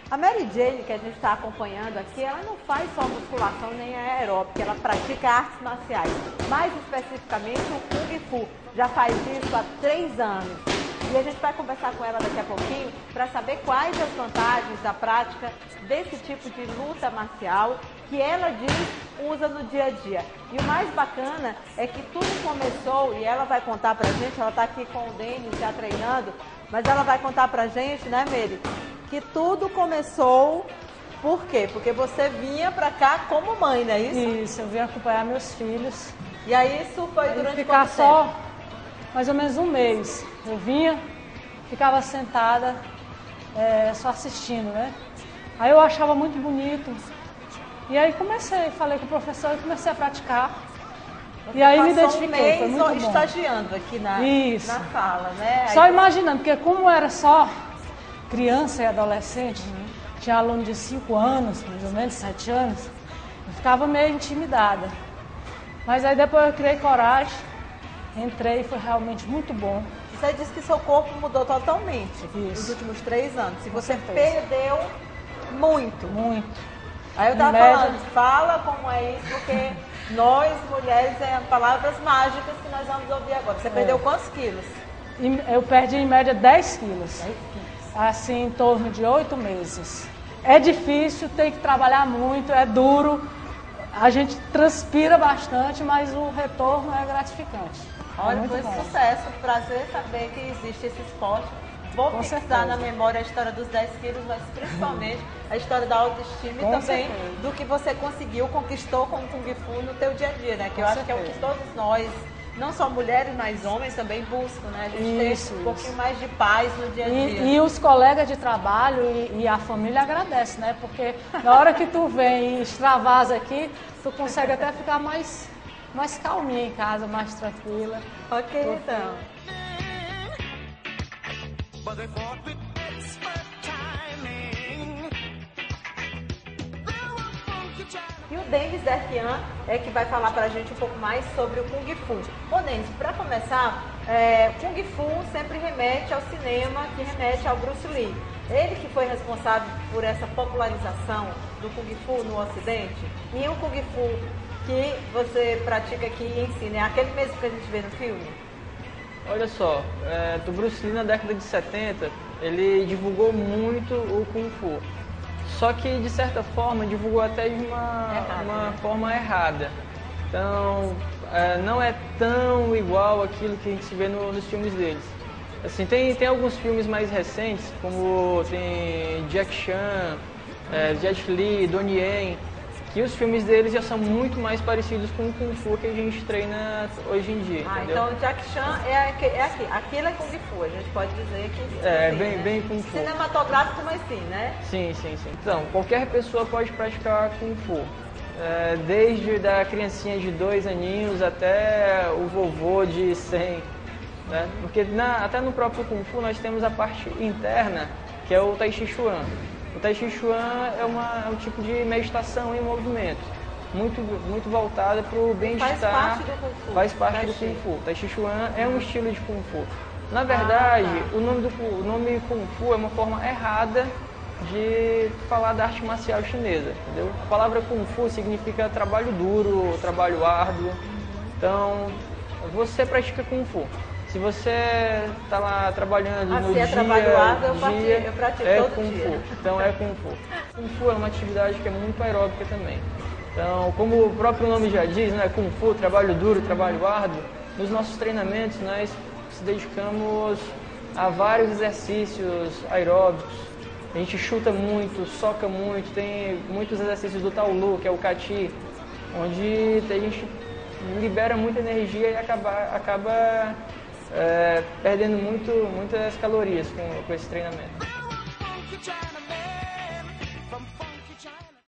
A Mary Jane, que a gente está acompanhando aqui, ela não faz só musculação nem aeróbica, ela pratica artes marciais. Mais especificamente o Kung Fu. Já faz isso há 3 anos. E a gente vai conversar com ela daqui a pouquinho para saber quais as vantagens da prática desse tipo de luta marcial que ela diz usa no dia a dia. E o mais bacana é que tudo começou, e ela vai contar pra gente, ela está aqui com o Denis já treinando, mas ela vai contar pra gente, né, Mary, que tudo começou, por quê? Porque você vinha pra cá como mãe, não é isso? Isso, eu vim acompanhar meus filhos. E aí isso foi durante ficar quanto só tempo? mais ou menos um mês. Eu vinha, ficava sentada, só assistindo, né? Aí eu achava muito bonito. E aí falei com o professor e comecei a praticar. Você e aí me passou identifiquei, foi muito um mês bom. estagiando aqui na sala, né? Só aí imaginando, porque como era só criança e adolescente, tinha aluno de 5 anos, mais ou menos, 7 anos, eu ficava meio intimidada. Mas aí depois eu criei coragem, entrei e foi realmente muito bom. Você disse que seu corpo mudou totalmente nos últimos 3 anos. E você perdeu muito. Muito. Aí eu estava falando, fala como é isso, porque nós, mulheres, palavras mágicas que nós vamos ouvir agora. Você perdeu quantos quilos? Eu perdi em média 10 quilos. Assim, em torno de 8 meses. É difícil, tem que trabalhar muito, é duro. A gente transpira bastante, mas o retorno é gratificante. Olha, foi um sucesso, prazer saber que existe esse esporte. Vou fixar na memória a história dos 10 quilos, mas principalmente a história da autoestima e também do que você conquistou com o Kung Fu no teu dia a dia, né? Que eu acho que é o que todos nós, não só mulheres, mas homens também buscam, né? A gente ter um pouquinho mais de paz no dia a dia. E os colegas de trabalho e a família agradecem, né? Porque na hora que tu vem e extravasa aqui, tu consegue até ficar mais calminha em casa, mais tranquila. Ok, então. E o Denis Derkian é que vai falar pra gente um pouco mais sobre o Kung Fu. Ô Denis, pra começar, Kung Fu sempre remete ao cinema, que remete ao Bruce Lee. Ele que foi responsável por essa popularização do Kung Fu no Ocidente. E o Kung Fu que você pratica aqui e ensina, é aquele mesmo que a gente vê no filme? Olha só, do Bruce Lee na década de 70, ele divulgou muito o Kung Fu. Só que, de certa forma, divulgou até de uma forma errada. Então, não é tão igual aquilo que a gente vê nos filmes deles. Assim, tem alguns filmes mais recentes, como tem Jack Chan, Jet Li, Donnie Yen, que os filmes deles já são muito mais parecidos com o Kung Fu que a gente treina hoje em dia, entendeu? Então o Jack Chan aquilo é Kung Fu, a gente pode dizer que... bem Kung Fu. Cinematográfico, mas sim, né? Sim. Então, qualquer pessoa pode praticar Kung Fu. Desde da criancinha de 2 aninhos até o vovô de 100, né? Porque até no próprio Kung Fu nós temos a parte interna, que é o Tai Chi Chuan. O Tai Chi Chuan é um tipo de meditação em movimento, muito voltada para o bem-estar. Faz parte do Kung Fu. Tai Chi Chuan é um estilo de Kung Fu. Na verdade, o nome Kung Fu é uma forma errada de falar da arte marcial chinesa, entendeu? A palavra Kung Fu significa trabalho duro, trabalho árduo. Então, você pratica Kung Fu. Se você está lá trabalhando no dia, trabalho árduo, eu pratico todo Kung dia. Fu. Então é Kung Fu. Kung Fu é uma atividade que é muito aeróbica também. Então, como o próprio nome já diz, né, Kung Fu, trabalho duro, trabalho árduo, nos nossos treinamentos nós se dedicamos a vários exercícios aeróbicos. A gente chuta muito, soca muito, tem muitos exercícios do Taolu, que é o Kati, onde a gente libera muita energia e acaba perdendo muitas calorias com esse treinamento.